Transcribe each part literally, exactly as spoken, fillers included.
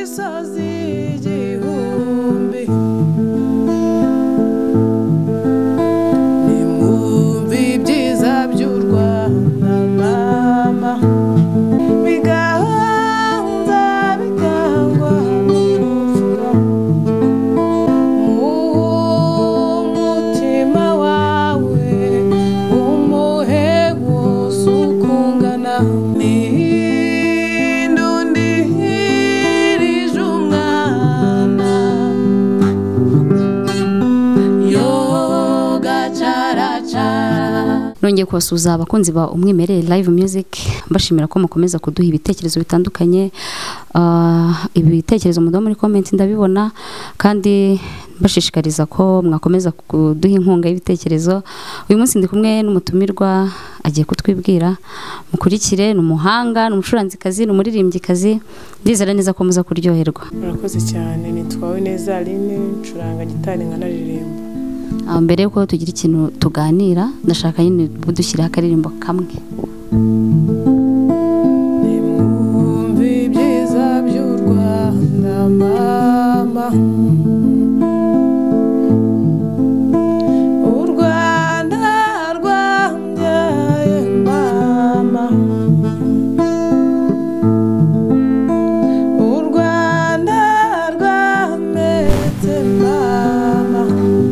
rw'imisozi igihumbi nimwumve ibyiza by'u Rwanda mama bigahanza bikangwa n'ubupfura mu mutima wawe umuhego usukungana nongeye kubasuza abakunzi ba Umwimerere Live Music mbashimira ko mukomeza kuduha ibitekerezo bitandukanye. Uh, ibitekerezo muduha muri comment ndabibona kandi bashishikariza ko mwakomeza kuduha inkunga y'ibitekerezo. Uyu munsi ndi kumwe n'umutumirwa agiye kutwibwira, mukurikire. N'umuhanga, n'umucuranzikazi, n'umuririmbyikazi, ndizera neza ko muza kuryoherwa. Murakoze cyane. Nitwawe neza Aline, ncuranga gitari nkanaririmba. Mbere yuko tugira ikintu tuganira ndashaka nyine budushyiraho akaririmbo kamwe. Nimwumve ibyiza by'u Rwanda mama u Rwanda rwambyaye mama u Rwanda rwametse mama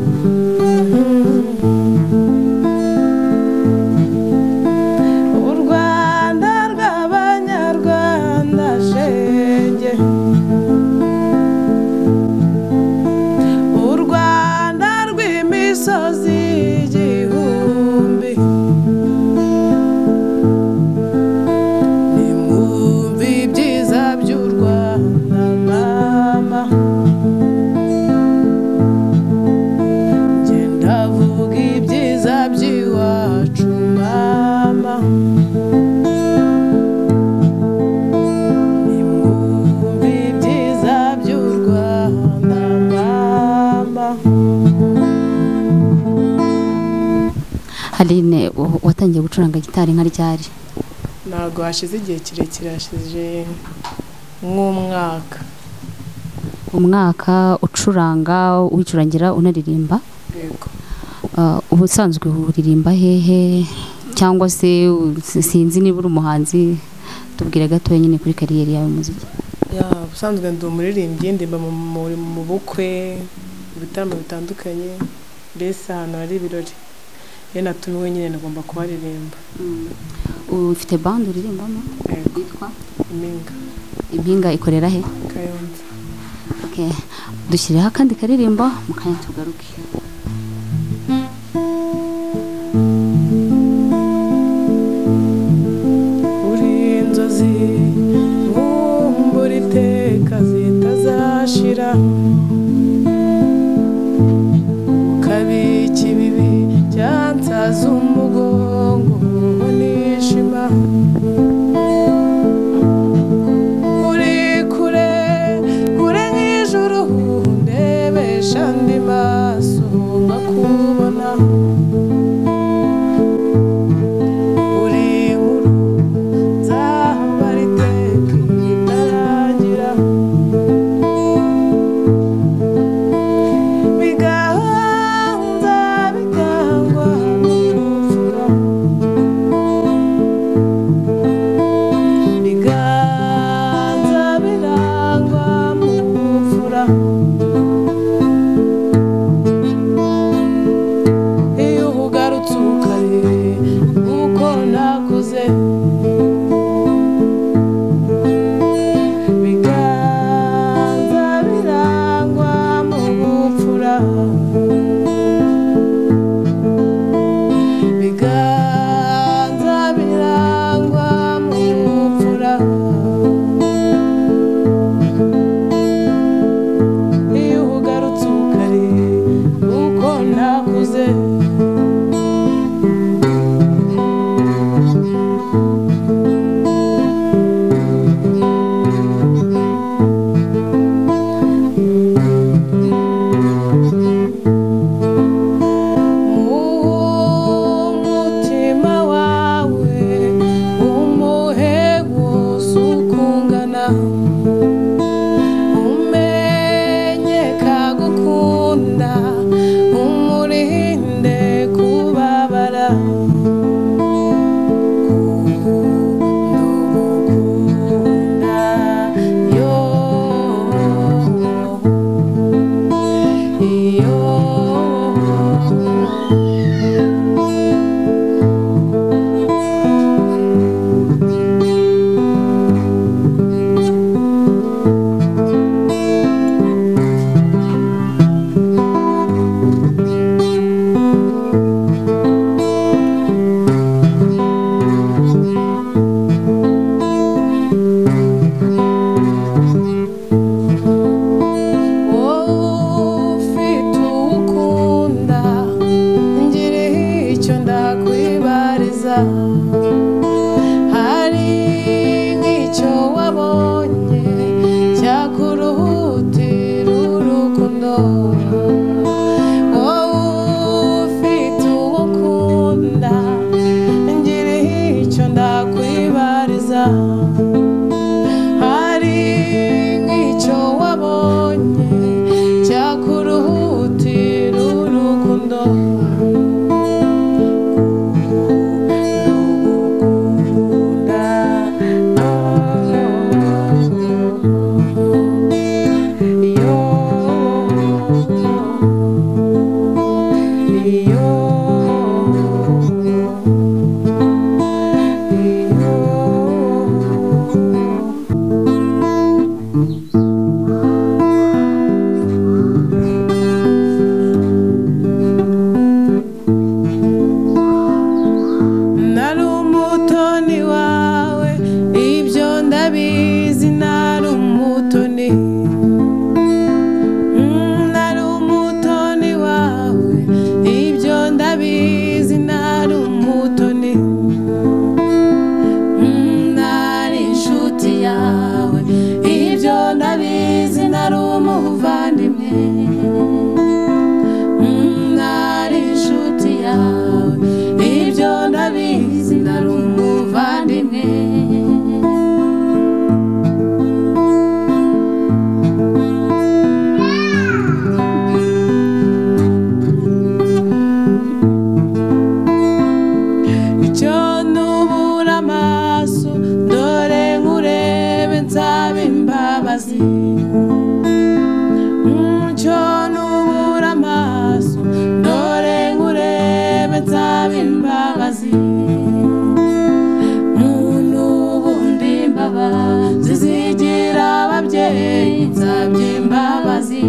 Aline, watangiye gucuranga gitari nka ryari? Ntago hashize igihe kirekire, hashize nk'umwaka. Umwaka ucuranga, wicurangira, unaririmba? Yego. Uh, ubusanzwe uririmba hehe cyangwa se sinzi niba uri umuhanzi? Tubwire gato nyine kuri kariyeri yawe muziki. Ya, ubusanzwe ndi umuririmbyi, ndimba mu bukwe, ibitaramo bitandukanye, mbese ahantu hari ibirori. Ye natumiwe nyine nagomba kubaririmba. Mm. Ufite band uririmbamo? Yego. Yitwa Impinga. Impinga ikorera he? Kayonza. Okay. Dushyireho akandi karirimbo mukanya tugaruke. Uri inzozi nkumbura iteka zitazashira ukabika ibibi cyansaza umugongo nishima uri kure kure nk'ijuru ndebesha andi maso nkakubona uri inkuru nzahora iteka itarangira imbabazi umucyo nubura amaso ndore nkurebe nsaba imbabazi muntu ubundi imbabazi zigira ababyeyi nsabye imbabazi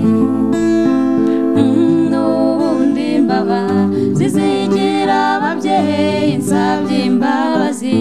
n'ubundi imbabazi zigira ababyeyi nsabye imbabazi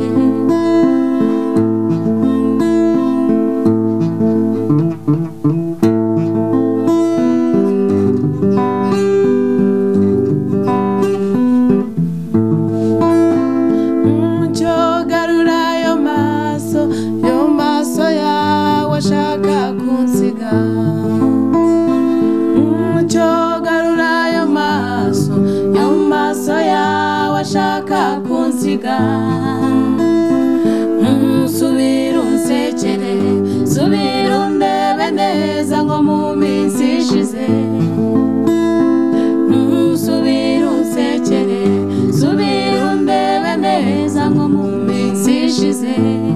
subira unsekere subira undebe neza nko mu minsi ishize subira unsekere subira undebe neza nko mu minsi ishize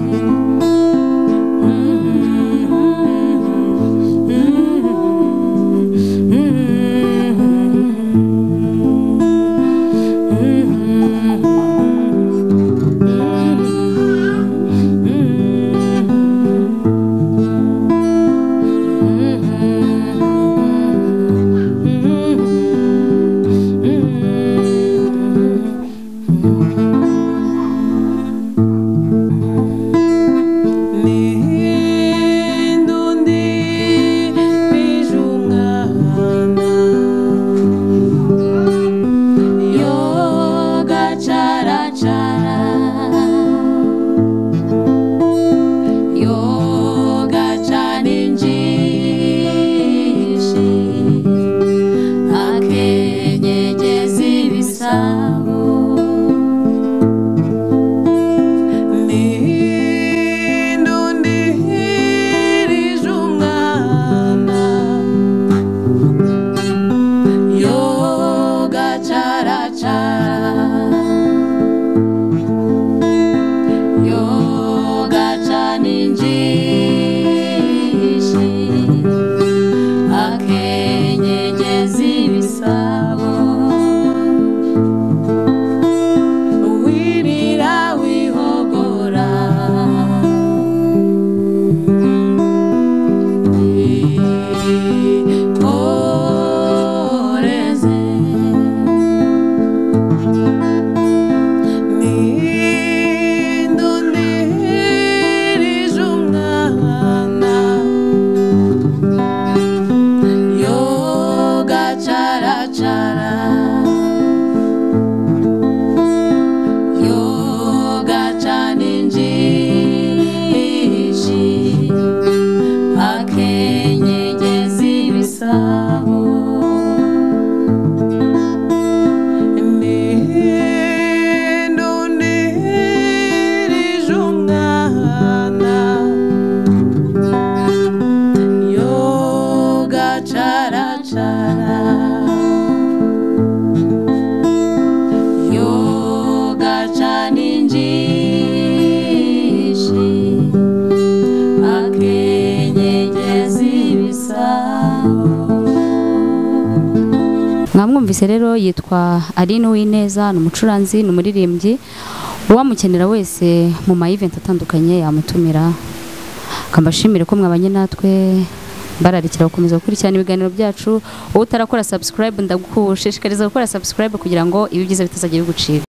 mwamwumvise rero yitwa Aline Uwineza ni umucuranzi ni umuririmbyi uwamukenera wese mu ma event atandukanye yamutumira kambashimire ko mwabanye natwe bararikira gukomeza gukurikirana ibiganiro byacu wowe utarakora subscribe ndagushishikariza gukora subscribe kugira ngo ibi byiza bitazajya bigucika.